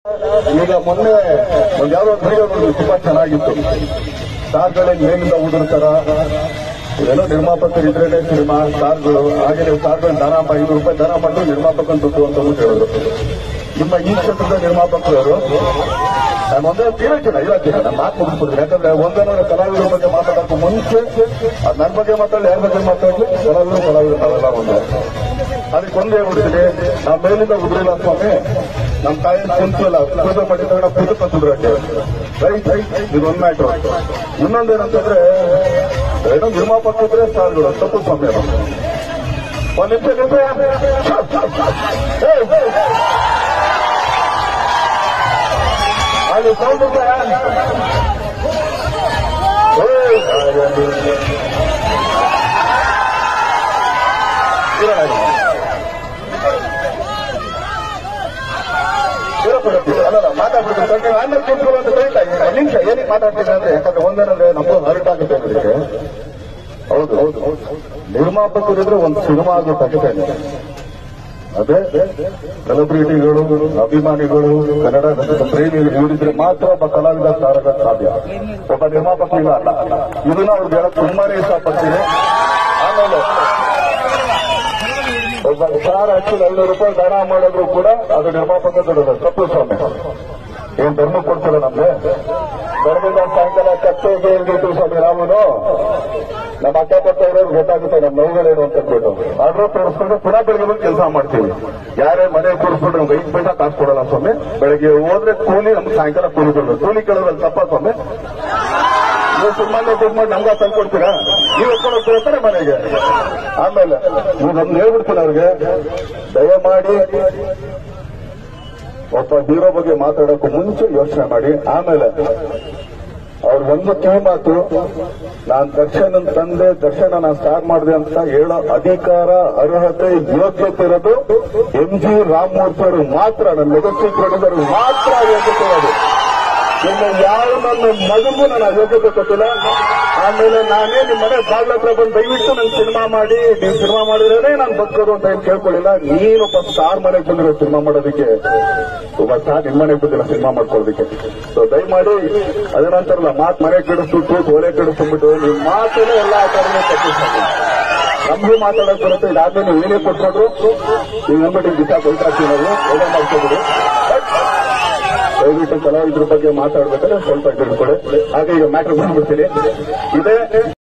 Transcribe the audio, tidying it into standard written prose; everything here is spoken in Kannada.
ಈಗ ಮೊನ್ನೆ ಒಂದು ಯಾವುದೋ ವಿಡಿಯೋ ನೋಡಿದ್ರು, ತುಂಬಾ ಚೆನ್ನಾಗಿತ್ತು. ಸ್ಟಾರ್ಗಳೇ ಮೇಲಿಂದ ಉದುರ್ತಾರ, ಏನೋ ನಿರ್ಮಾಪಕರಿದ್ರೇನೆ ಸಿನಿಮಾ ಸ್ಟಾರ್ಗಳು, ಹಾಗೆ ನೀವು ಸ್ಟಾರ್ಗಳು ದಾನ ₹500 ದಾನ ಮಾಡಿದ್ರು ನಿರ್ಮಾಪಕನ ದುಡ್ಡು ಅಂತ ಹೇಳಿದ್ರು. ನಿಮ್ಮ ಈ ಕ್ಷೇತ್ರದ ನಿರ್ಮಾಪಕರು ನಾನು ಒಂದೇ ತೀರಕ್ಕಿಲ್ಲ ಇವತ್ತಿನ ನಾನು ಮಾತು ಮುಗಿಸ್ಬಿಡ್ತೀನಿ. ಯಾಕಂದ್ರೆ ಒಂದೇನೋ ಕಲಾವಿದರ ಬಗ್ಗೆ ಮಾತಾಡೋಕ್ಕೂ ಮುಂಚೆ ಅದು ನನ್ನ ಬಗ್ಗೆ ಮಾತಾಡಲಿ, ಯಾರ ಬಗ್ಗೆ ಮಾತಾಡಲಿ, ಕಲಾವಿದರು ನಾವೆಲ್ಲ ಒಂದೇ. ಅದಕ್ಕೆ ಒಂದೇ ಹೇಳ್ಬಿಡ್ತೀನಿ, ನಾವು ಮೇಲಿಂದ ಉದುರಿಲ್ಲ ಸ್ವಾಮಿ, ನಮ್ಮ ತಾಯಿ ಕುಂತಿಲ್ಲ ಪೂಜೆ ಮಾಡಿದ ತಗೊಂಡ ಪೂಜೆ ತಂದುಡ್ರಕ್ಕೆ ರೈಟ್ ಇದೊಂದು ಮ್ಯಾಟ್ರು. ಇನ್ನೊಂದೇನಂತಂದ್ರೆ ಏನೋ ನಿರ್ಮಾಪಕರಿದ್ರೆ ಸ್ಟಾರ್ಗಳು ತಪ್ಪು ಸ್ವಾಮಿ. ಅದು ಒಂದು ನಿಮಿಷ ಅಲ್ಲಿ ಸೌಂಡ್ ಅಲ್ಲ ಮಾತಾಡ್ಬಿಡ್ತೀನಿ. ಆಮೇಲೆ ಕೂತ್ಕೊಳ್ಳೋ ಅಂತ ಹೇಳ್ತಾ ಇದ್ದೀನಿ. ನಿಮಿಷ ಏನಕ್ಕೆ ಮಾತಾಡ್ತೀನಿ ಅಂದ್ರೆ, ಯಾಕಂದ್ರೆ ಒಂದೇನಂದ್ರೆ ನಮಗೂ ಹರ್ಟ್ ಆಗುತ್ತೆ ಅನ್ನೋದಕ್ಕೆ. ಹೌದು ಹೌದು ನಿರ್ಮಾಪಕರಿದ್ರೆ ಒಂದು ಸಿನಿಮಾ ಆಗುತ್ತೆ ಅಷ್ಟೇ. ಅದೇ ಸೆಲೆಬ್ರಿಟಿಗಳು, ಅಭಿಮಾನಿಗಳು, ಕನ್ನಡ ಪ್ರೇಮಿಗಳು ಇವರಿದ್ರೆ ಮಾತ್ರ ಒಬ್ಬ ಕಲಾವಿದ ಸಾರಾಗ ಸಾಧ್ಯ. ಒಬ್ಬ ನಿರ್ಮಾಪಕ ಇಲ್ಲ ಅಲ್ಲ. ಇದನ್ನ ಅವ್ರಿಗೆ ಹೇಳಕ್ ತುಂಬಾನೇ ಇಷ್ಟಪಡ್ತೀನಿ. ಆಮೇಲೆ ಒಬ್ಬ ಸ್ಟಾರ್ ಆಕ್ಚುಲಿ ₹500 ದಾನ ಮಾಡಿದ್ರು ಕೂಡ ಅದು ನಿರ್ಮಾಪಕ ದುಡ್ಡು ತಪ್ಪು ಸ್ವಾಮಿ. ಏನ್ ಧರ್ಮ ಕೊಡ್ತಿಲ್ಲ ನಮ್ಗೆ? ಧರ್ಮದ ಸಾಯಂಕಾಲ ಕತ್ತೆಗೆ ಹೇಳ್ಬಿಟ್ಟು ಸ್ವಾಮಿ ನಾವು ನಮ್ಮ ಅಕ್ಕಪಕ್ಕ ಇರೋರು ಗೊತ್ತಾಗುತ್ತೆ ನಮ್ಮ ನೋವುಗಳೇನು ಅಂತ ಹೇಳ್ಬಿಟ್ಟು ಆರ್ಡರ್ ತೋರಿಸ್ಕೊಂಡು ಪುನಃ ಬೆಳಗ್ಗೆ ಬಂದು ಕೆಲಸ ಮಾಡ್ತೀವಿ. ಯಾರೇ ಮನೆ ಕೂರಿಸ್ಬಿಟ್ಟು ನಮ್ಗೆ 5 ಪೈಸಾ ಕಾಸು ಕೊಡಲ್ಲ ಸ್ವಾಮಿ. ಬೆಳಗ್ಗೆ ಹೋದ್ರೆ ಕೂಲಿ, ನಮ್ಗೆ ಸಾಯಂಕಾಲ ಕೂಲಿ ಕೊಡೋದು. ಕೂಲಿ ಕೇಳೋದ್ರಲ್ಲಿ ತಪ್ಪ ಸ್ವಾಮಿ? ನೀವು ಸುಮ್ಮನೆ ದುಡ್ಡು ಮಾಡಿ ನಮ್ಗೆ ತಂದು ಕೊಡ್ತೀರಾ? ನೀವು ಎತ್ಕೊಂಡು ಹೋಗ್ತಾರೆ ಮನೆಗೆ. ಆಮೇಲೆ ನೀವು ನಮ್ಗೆ ಹೇಳ್ಬಿಡ್ತೀನಿ ಅವ್ರಿಗೆ, ದಯಮಾಡಿ ಒಬ್ಬ ಹೀರೋ ಬಗ್ಗೆ ಮಾತಾಡೋಕ್ಕೂ ಮುಂಚೆ ಯೋಚನೆ ಮಾಡಿ. ಆಮೇಲೆ ಅವ್ರ ಒಂದು ಕಿವಿ ಮಾತು, ನಾನ್ ದರ್ಶನ್ ತಂದೆ, ದರ್ಶನ ನಾನು ಸ್ಟಾರ್ಟ್ ಮಾಡಿದೆ ಅಂತ ಹೇಳೋ ಅಧಿಕಾರ, ಅರ್ಹತೆ, ಯೋಗ್ಯತೆ ಇರೋದು MG ರಾಮಮೂರ್ತಿ ಅವರು ಮಾತ್ರ, ನನ್ನ ಲೆಗಸಿ ಪ್ರೊಡ್ಯೂಸರ್ ಮಾತ್ರ ಯೋಗ್ಯತೆ ಇರೋದು. ಇನ್ನು ಯಾವ ನನ್ನ ಮಗನಿಗೂ ನಾನು ಯೋಗ್ಯತೆ ಕೊಟ್ಟಿಲ್ಲ. ಆಮೇಲೆ ನಾನೇ ನಿಮ್ಮ ಮನೆ ಬಾಗ್ಲ ಹತ್ರ ಬಂದು ದಯವಿಟ್ಟು ನಂಗೆ ಸಿನಿಮಾ ಮಾಡಿ, ನೀವು ಸಿನಿಮಾ ಮಾಡಿದ್ರೇನೆ ನಾನು ಬದುಕೋದು ಅಂತ ಏನು ಕೇಳ್ಕೊಳ್ಳಿಲ್ಲ. ನೀನೊಬ್ಬ ಸ್ಟಾರ್ ಮನೆಗೆ ಬಂದಿರೋ ಸಿನಿಮಾ ಮಾಡೋದಕ್ಕೆ, ಒಬ್ಬ ಸ್ಟಾರ್ ನಿಮ್ಮ ಮನೆಗೆ ಬಂದಿರೋ ಸಿನಿಮಾ ಮಾಡ್ಕೊಳ್ಳೋದಕ್ಕೆ. ಸೊ ದಯಮಾಡಿ ಅದನ್ನಂತಾರಲ್ಲ, ಮಾತು ಮನೆ ಕೆಡಿಸ್ಬಿಟ್ಟು ಓಲೆ ಕೆಡಿಸ್ಬಿಟ್ಟು ನಿಮ್ಮ ಮಾತೇನೆ ಎಲ್ಲ ಆಚಾರನೇ ತಪ್ಪಿಸ್ತಾರೆ. ನಮ್ಗೂ ಮಾತಾಡೋಕೆ ಬರುತ್ತೆ. ಇದಾದ್ಮೇಲೆ ನೀವು ಏನೇ ಕೊಟ್ಕೊಂಡ್ರು ನೀವು ನಂಬಿಟ್ಟು ದಿವಸ ಕೊಲ್ಟಾಗ್ತೀವಿ, ನಾವು ಒಳ್ಳೆ ಮಾಡ್ಕೊಬಿಡಿ. ದಯವಿಟ್ಟು ಕಲಾವಿದ್ರ ಬಗ್ಗೆ ಮಾತಾಡ್ಬೇಕಾದ್ರೆ ಸ್ವಲ್ಪ ತಿಳ್ಕೊಳ್ಳಿ. ಹಾಗೆ ಈಗ ಮ್ಯಾಟ್ರ್ ಬಂದ್ಬಿಡ್ತೀನಿ. ಇದೇ